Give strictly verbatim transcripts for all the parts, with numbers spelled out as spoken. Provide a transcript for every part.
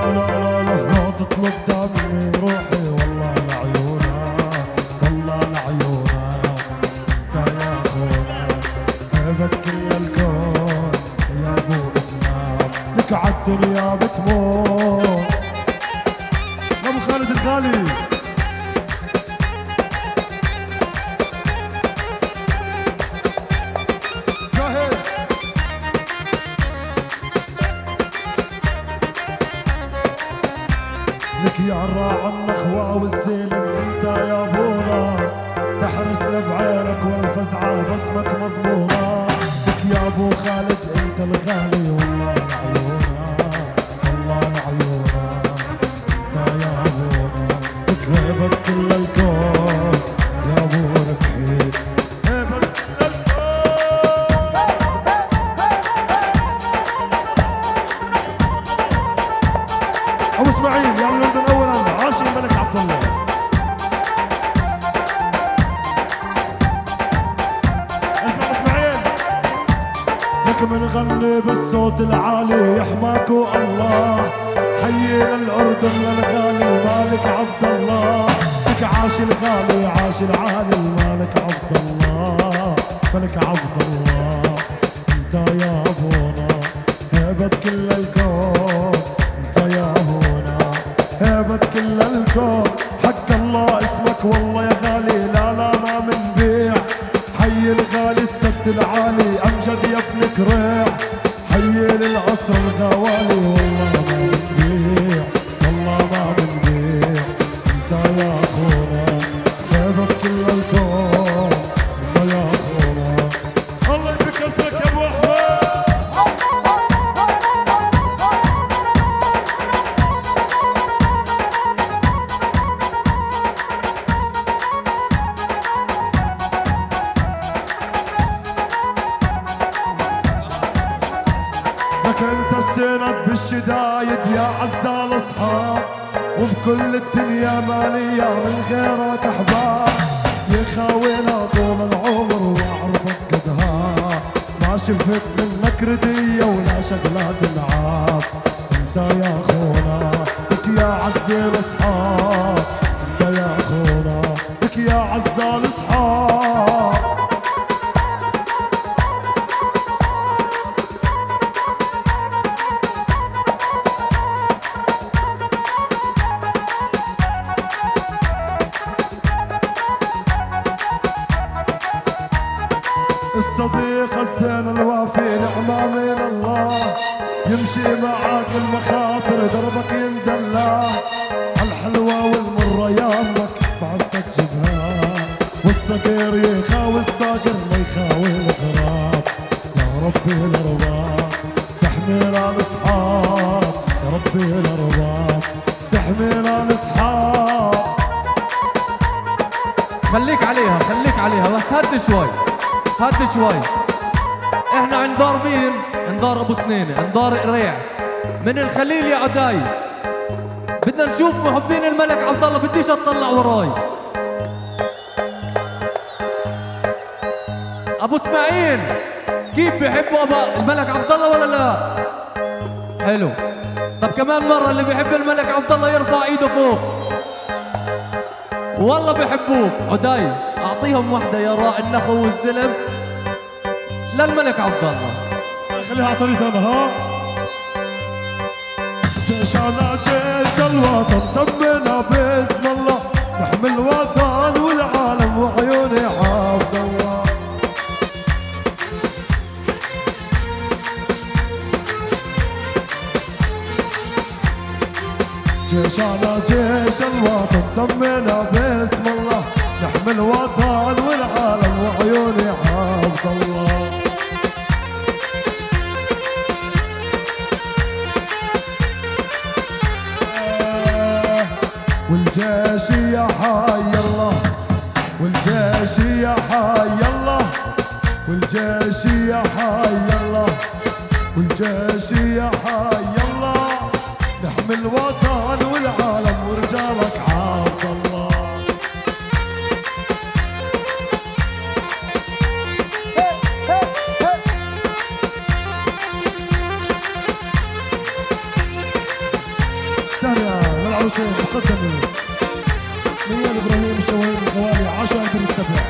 لا لا لا لو تطلب دمي روحي والله لعيونك والله لعيونك انت يا اخونا هيبك كل الكون يا ابو اسلام لك عالدنيا بتموت ابو خالد الغالي لك يا الراعي النخوة والزين انت يا ابونا تحرسنا بعينك والفزعة بصمك مضمونة لك يا ابو خالد انت الغالي والله لعيونا والله لعيونا انت يا ابونا لك هيبك كل الكون يا ابو ربحي هيبك كل الكون. ابو اسماعيل يا ولد الاول عاشر الملك عبد الله اسمع اسماعيل لك منغني بالصوت العالي يحماك الله حيينا الاردن للغالي الملك عبد الله لك عاش الغالي عاش العالي الملك عبد الله ملك عبد الله انت يا ابونا هيبت كل الكون انت يا ابونا هيبت كل الكون حق الله اسمك والله يا غالي لا لا ما منبيع حي الغالي السد العالي امجد يا ابن كريع حي للعصر الغوالي والله ما منبيع والله ما منبيع انت يا اخونا هيبت كل الكون انت يا اخونا الله يبكسرك يا ابو احمد. انت السند بالشدايد يا عزال اصحاب وبكل الدنيا مالية من غيرك احباب يخاوينا طول العمر واعرفك قدها ما شفت منك ردية ولا شغلات العاب انت يا اخونا لك يا عزال اصحاب انت يا اخونا لك يا عزال اصحاب. الصديق الزين الوافي نعمة من الله يمشي معاك المخاطر دربك يندلع الحلوة والمرة يامك بعدك جبها والصقير يخاوي الصقر ما يخاوي الغراب يا ربي الارباب تحمينا الاصحاب يا ربي الارباب تحمينا الاصحاب. خليك عليها خليك عليها بس هدي شوي هدي شوي. احنا عند دار مين؟ عند دار ابو سنينه عند دار قريع من الخليل يا عداي بدنا نشوف محبين الملك عبد الله بديش اطلع وراي. ابو اسماعيل كيف بيحبوا ابا الملك عبد الله ولا لا؟ حلو. طب كمان مره اللي بيحب الملك عبد الله يرفع ايده فوق. والله بيحبوك عداي اعطيهم وحده يا راعي النخو والزلم للملك عبد الله. خليها على طريقة انا ها. جيشنا جيش الوطن سمينا باسم الله نحمي الوطن والعالم وعيوني عبد الله. جيشنا جيش الوطن سمينا باسم الله نحمي الوطن والعالم وعيوني عبد الله. والجيش يا حي الله والجيش يا حي الله والجيش يا حي الله والجيش يا حي الله نحمي الوطن والعالم ورجالك عبد الله. العروسين مقدمة منيال ابراهيم الشواهين الغوالي عشرة بن السبع.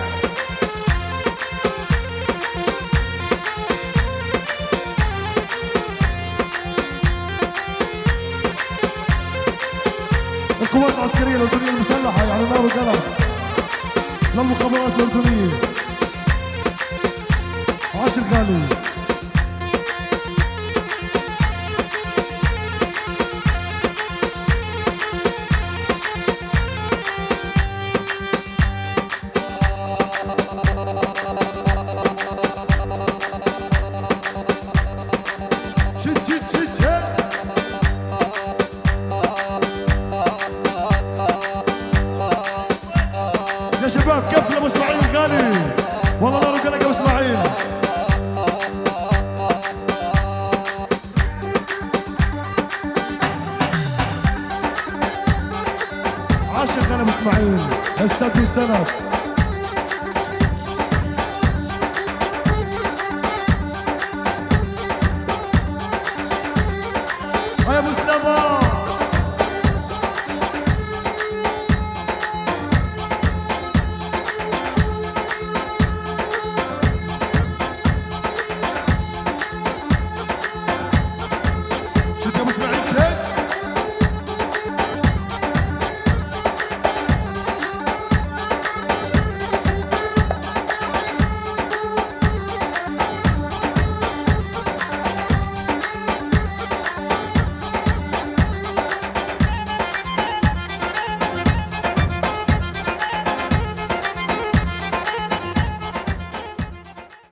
القوات العسكرية الأردنية المسلحة يعني نار وقلم للمخابرات الأردنية عاشر غالي. يا شباب كف لابو اسماعيل الغالي والله نار وقلق ابو اسماعيل. عاشر غالي ابو اسماعيل السد والسند.